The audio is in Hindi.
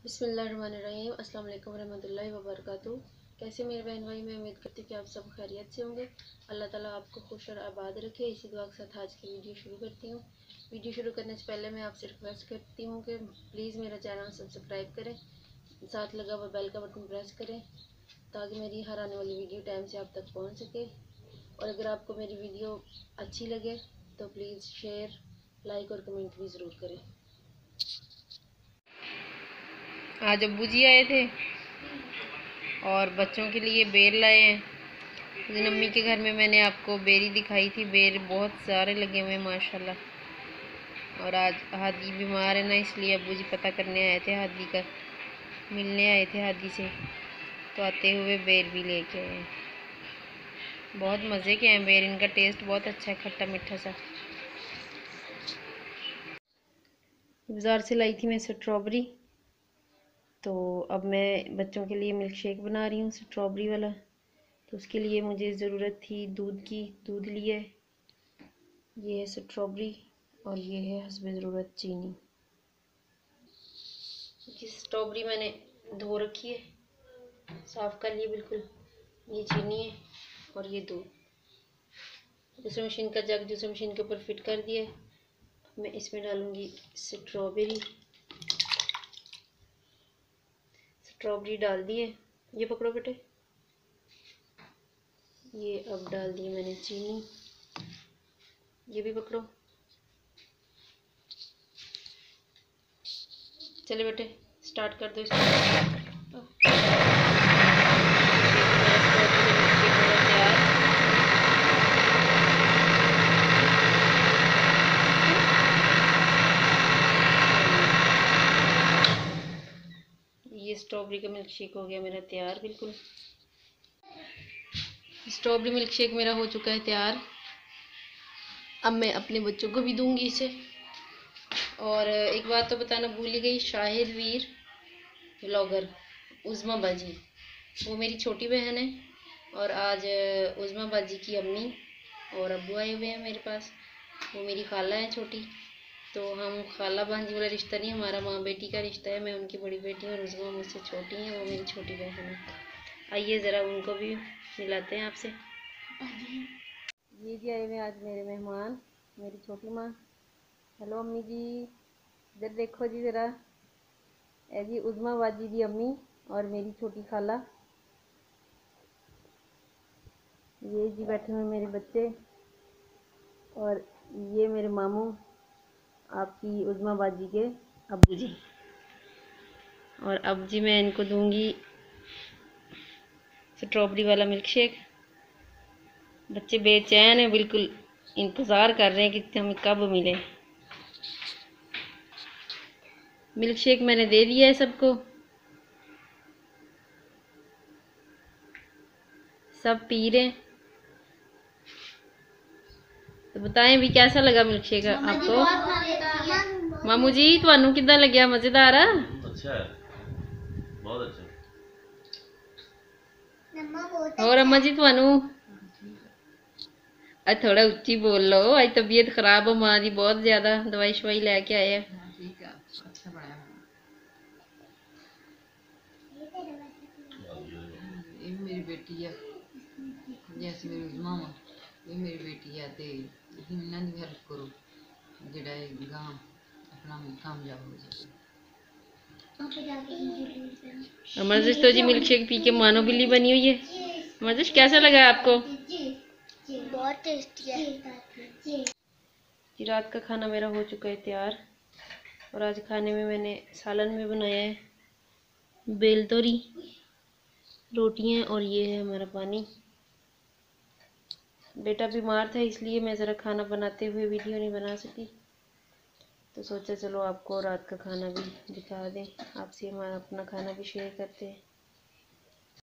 बिस्मिल्लाहिर्रहमानिर्रहीम। अस्सलाम वालेकुम रहमतुल्लाहि व बरकातुहू। कैसे मेरे बहन भाई, मैं उम्मीद करती हूँ कि आप सब खैरियत से होंगे। अल्लाह ताला आपको खुश और आबाद रखे। इसी दुआ के साथ आज की वीडियो शुरू करती हूँ। वीडियो शुरू करने से पहले मैं आपसे रिक्वेस्ट करती हूँ कि प्लीज़ मेरा चैनल सब्सक्राइब करें, साथ लगा हुआ बेल का बटन प्रेस करें ताकि मेरी हर आने वाली वीडियो टाइम से आप तक पहुँच सके। और अगर आपको मेरी वीडियो अच्छी लगे तो प्लीज़ शेयर, लाइक और कमेंट भी ज़रूर करें। आज अब्बू जी आए थे और बच्चों के लिए बेर लाए हैं। उस दिन अम्मी के घर में मैंने आपको बेरी दिखाई थी, बेर बहुत सारे लगे हुए हैं माशाल्लाह। और आज हादी बीमार है ना, इसलिए अब्बू जी पता करने आए थे, हादी का मिलने आए थे हादी से, तो आते हुए बेर भी लेके आए हैं। बहुत मज़े के हैं बेर, इनका टेस्ट बहुत अच्छा है, खट्टा मीठा सा। बाज़ार से लाई थी मैं स्ट्रॉबेरी, तो अब मैं बच्चों के लिए मिल्क शेक बना रही हूँ स्ट्रॉबेरी वाला। तो उसके लिए मुझे ज़रूरत थी दूध की। दूध लिए, ये है स्ट्रॉबेरी और ये है हस्बे ज़रूरत चीनी। ये स्ट्रॉबेरी मैंने धो रखी है, साफ़ कर लिए बिल्कुल। ये चीनी है और ये दूध। दूसरी मशीन का जग दूसरी मशीन के ऊपर फिट कर दिया है। मैं इसमें डालूँगी स्ट्रॉबेरी। स्ट्रॉबेरी डाल दिए, ये पकड़ो बेटे। ये अब डाल दी मैंने चीनी, ये भी पकड़ो। चले बेटे स्टार्ट कर दो इसको। ये स्ट्रॉबेरी का मिल्क शेक हो गया मेरा तैयार बिल्कुल। स्ट्रॉबेरी मिल्क शेक मेरा हो चुका है तैयार। अब मैं अपने बच्चों को भी दूंगी इसे। और एक बात तो बताना भूल ही गई, शाहिद वीर व्लॉगर उज़्मा बाजी, वो मेरी छोटी बहन है। और आज उज़्मा बाजी की अम्मी और अब्बू आए हुए हैं मेरे पास। वो मेरी खाला है छोटी, तो हम खाला भांजी वाला रिश्ता नहीं, हमारा माँ बेटी का रिश्ता है। मैं उनकी बड़ी बेटी हूँ और उज़्मा मुझसे छोटी हैं, वो मेरी छोटी बहन है। आइए ज़रा उनको भी मिलाते हैं आपसे। ये जी आए हुए आज मेरे मेहमान, मेरी छोटी माँ। हेलो अम्मी जी, इधर देखो जी ज़रा। ए जी उज़्मा बाजी दी अम्मी और मेरी छोटी खाला। ये जी बैठे हुए मेरे बच्चे और ये मेरे मामू, आपकी उज़्मा बाजी के अब्बू जी। और अब जी मैं इनको दूंगी स्ट्रॉबेरी वाला मिल्क शेक। बच्चे बेचैन हैं, बिल्कुल इंतज़ार कर रहे हैं कि हमें कब मिले। मिल्क शेक मैंने दे दिया है सबको, सब पी रहे हैं। तो बताएं भी कैसा लगा मिल्क शेक आपको। मामू जी ਤੁਹਾਨੂੰ ਕਿੱਦਾਂ ਲੱਗਿਆ? मज़ेदार है? अच्छा है, बहुत अच्छा। और अम्मा जी ਤੁਹਾਨੂੰ? आज थोड़ा उच्ची बोल लो, आज तबीयत खराब हो माँ की बहुत ज्यादा, दवाई शवाई लेके आए हैं। ये मेरी बेटी है, जैसे मेरी उज़्मा वा, ये मेरी बेटी है। ते इन्हां दी हेल्प करो जेड़ा गां अपना कामयाब हो जाए। अमरजिश तो जी मिल्क शेक पी के मानो बिल्ली बनी हुई है। अमरजिश कैसा लगा आपको? बहुत टेस्टी है। जी रात का खाना मेरा हो चुका है तैयार। और आज खाने में मैंने सालन में बनाया है बेल तोरी, रोटियां और ये है हमारा पानी। बेटा बीमार था इसलिए मैं ज़रा खाना बनाते हुए वीडियो नहीं बना सकी, तो सोचा चलो आपको रात का खाना भी दिखा दें, आपसे हमारा अपना खाना भी शेयर करते हैं।